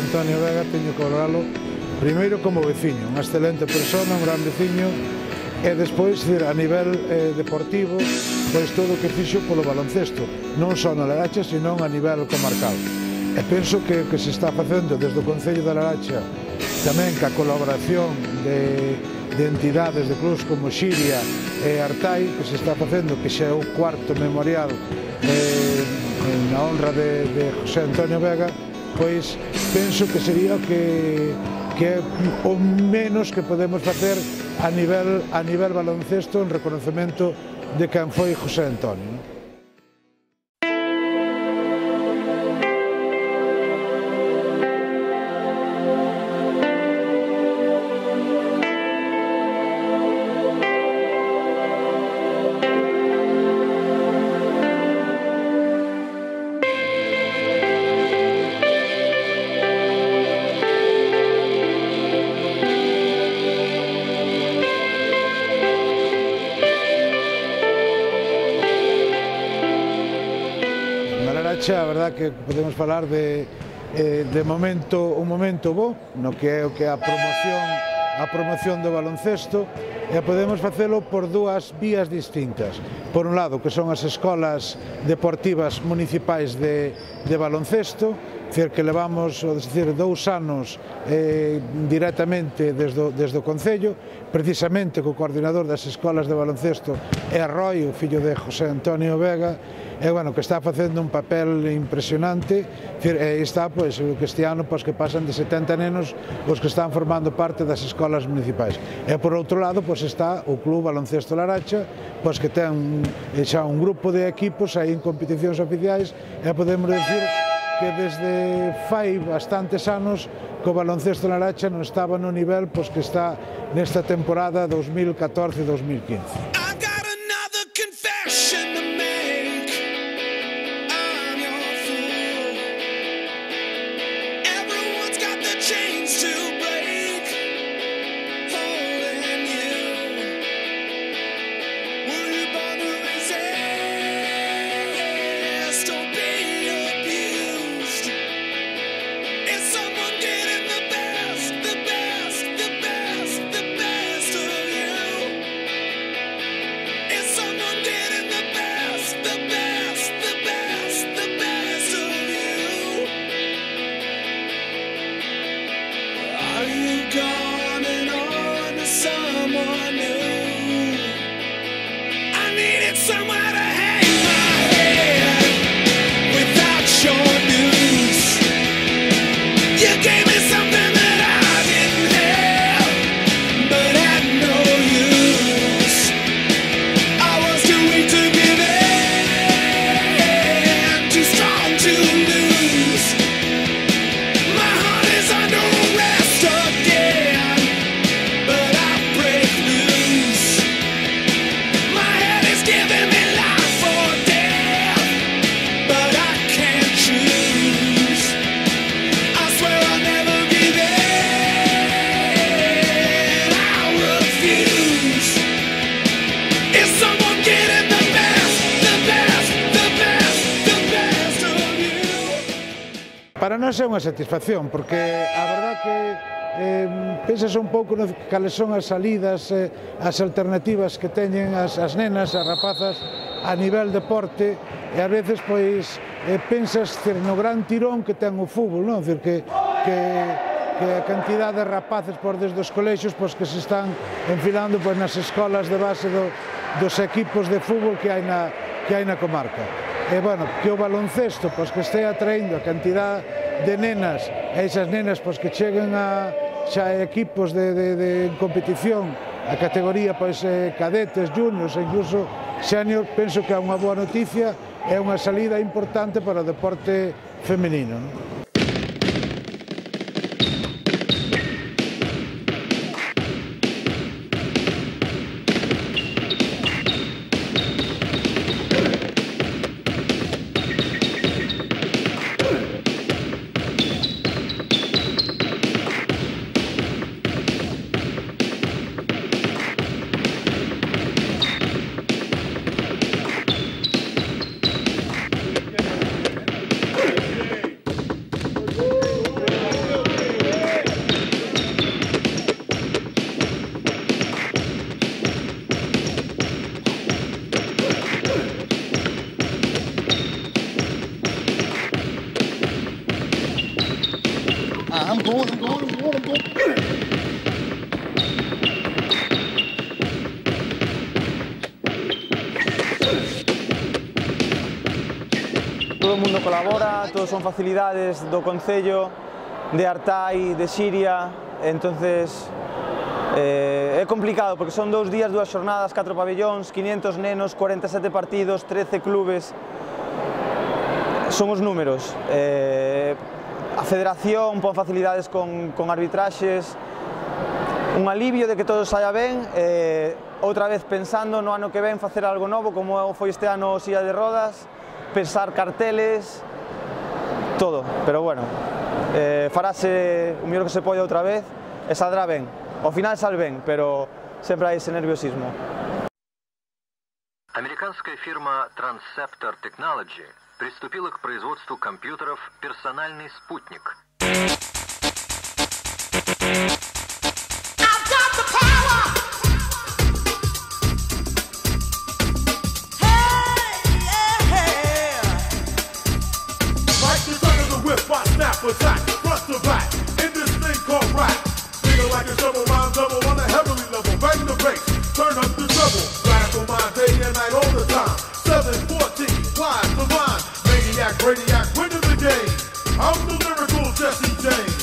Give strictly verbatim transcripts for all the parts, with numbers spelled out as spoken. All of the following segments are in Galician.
Antonio Vega teño que valoralo primeiro como veciño, unha excelente persona, un gran veciño, e despois, a nivel eh, deportivo, pois todo o que fixo polo baloncesto, non só na Laracha, senón a nivel comarcal. E penso que o que se está facendo desde o Concello da Laracha, tamén ca colaboración de, de entidades de clubs como Xiria e Artai, que se está facendo, que xa é o cuarto memorial eh, na honra de, de José Antonio Vega, pois penso que sería o que, que é o menos que podemos facer a nivel, a nivel baloncesto en reconocemento de quen foi José Antonio. A verdad que podemos falar de, eh, de momento, un momento bo, no que é o que é a promoción, a promoción do baloncesto, e podemos facelo por dúas vías distintas. Por un lado, que son as escolas deportivas municipais de, de baloncesto, decir, que levamos decir, dous anos eh, directamente desde, desde o Concello, precisamente co coordinador das escolas de baloncesto é Roy, o fillo de José Antonio Vega, e bueno, que está facendo un papel impresionante, e está, pois, que este ano, pois, que pasan de setenta nenos os que están formando parte das escolas municipais. E por outro lado, pois, está o Club Baloncesto Laracha, pois, que ten xa un grupo de equipos aí en competicións oficiais, e podemos decir que desde fai bastantes anos que o baloncesto Laracha non estaba no nivel pois, que está nesta temporada dos mil catorce dos mil quince. Para nós é unha satisfacción, porque a verdad que eh, pensas un pouco no cales son as salidas, eh, as alternativas que teñen as, as nenas, as rapazas a nivel deporte, e ás veces pois eh, pensas cir, no gran tirón que ten o fútbol, non? Cir, que, que, que a cantidade de rapaces por desde os colexios pois, que se están enfilando pois, nas escolas de base do, dos equipos de fútbol que hai na, que hai na comarca. E, bueno, que o baloncesto pois, que este atraendo a cantidad de nenas e esas nenas pois, que cheguen a xa equipos de, de, de competición a categoría pois, eh, cadetes, juniors e incluso senior, penso que é unha boa noticia e unha salida importante para o deporte feminino, non? going, I'm going, I'm going, I'm going. Todo o mundo colabora, todos son facilidades do Concello, de Artai, de Siria, entonces eh, é complicado porque son dous días, dúas xornadas, catro pabellóns, quinientos nenos, cuarenta e sete partidos, trece clubes, son os números. Eh, a Federación pon facilidades con, con arbitraxes, un alivio de que todo saia ben, eh, outra vez pensando no ano que ven facer algo novo, como foi este ano silla de rodas, pensar carteles, todo, pero bueno, eh, farase o mellor que se pode outra vez e saldrá ben. Ao final sal ben, pero sempre hai ese nerviosismo. Американская фирма Transceptor Technology приступила к производству компьютеров «Персональный спутник». Attack, front to back, in this thing called rap. Feel like a shovel, rhyme double on a heavenly level. Bang the bass, turn up the treble. Radical mind day and night all the time. seven fourteen, wise, divine. Maniac, radiac, winning the game. I'm the lyrical Jesse James.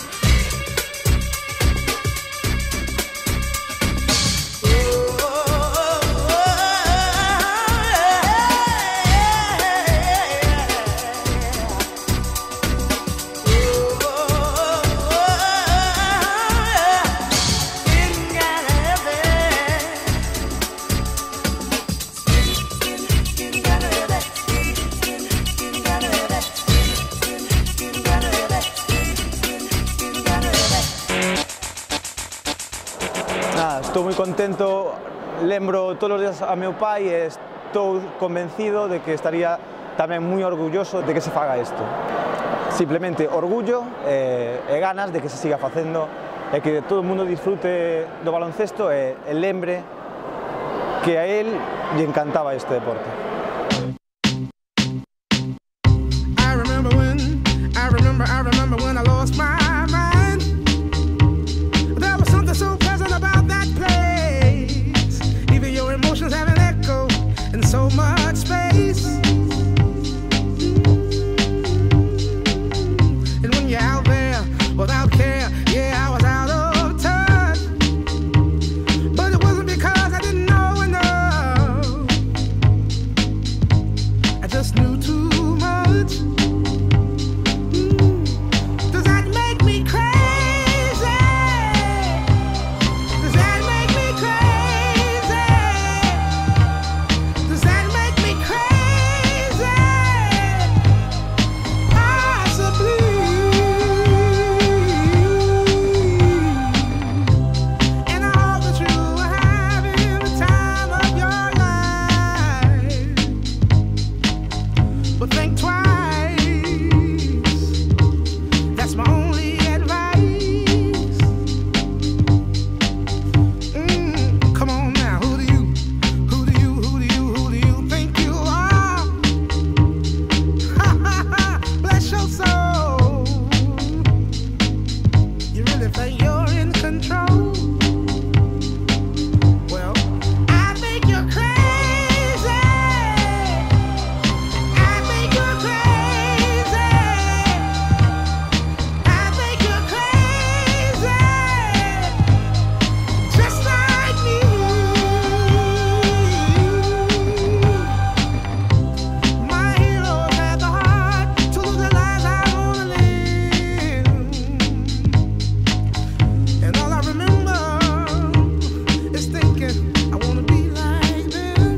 Estou moi contento, lembro todos os días a meu pai e estou convencido de que estaría tamén moi orgulloso de que se faga isto. Simplemente orgullo e, e ganas de que se siga facendo e que todo o mundo disfrute do baloncesto e, e lembre que a él lle encantaba este deporte. I remember when, I remember, I remember when I lost my mind. There was something so pleasant about that place. Even your emotions have an echo in so much space. And when you're out there without care, yeah, I was out of touch. But it wasn't because I didn't know enough. I just knew too much. Does that make me crazy? Does that make me crazy? Does that make me crazy? Possibly. And I hope that you are having the time of your life. But think twice. That's my only advice. Mm, come on now, who do you, who do you, who do you, who do you think you are? Bless your soul. You really think you're in control? Well, I think you're crazy. I think you're crazy. I think you're crazy. Just like me. My heroes had the heart to live the lives I wanna live. And all I remember is thinking I wanna be like them.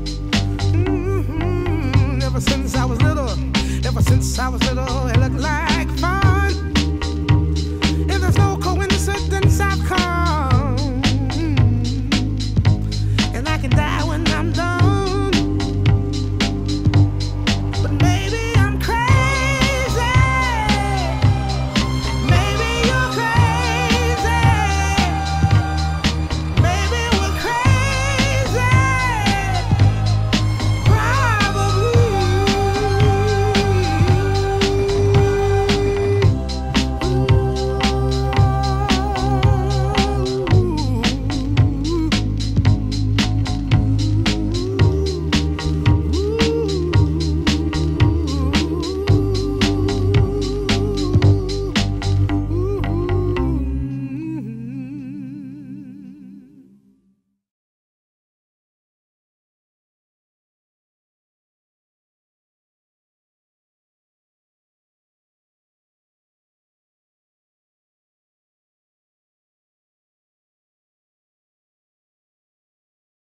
Mhm. Ever since I was little, ever since I was little, it looked like